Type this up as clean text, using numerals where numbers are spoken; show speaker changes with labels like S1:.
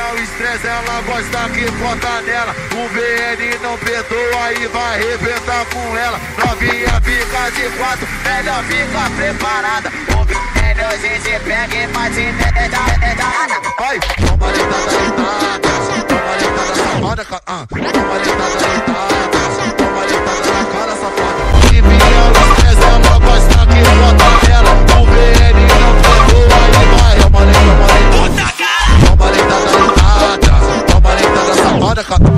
S1: o estresse, ela gosta que bota nela. O VN não perdoa e vai arrebentar com ela. Novinha fica de quatro, melhor fica preparada. O VN a gente pega e bate nela. Vai, toma leitada, leitada. Toma leitada, safada, toma leitada, leitada. Toma leitada na cara, safada. E vinha o estresse, ela gosta que bota nela. O VN não perdoa e vai. Toma leitada, leitada. Toma leitada, leitada. Toma leitada, safada,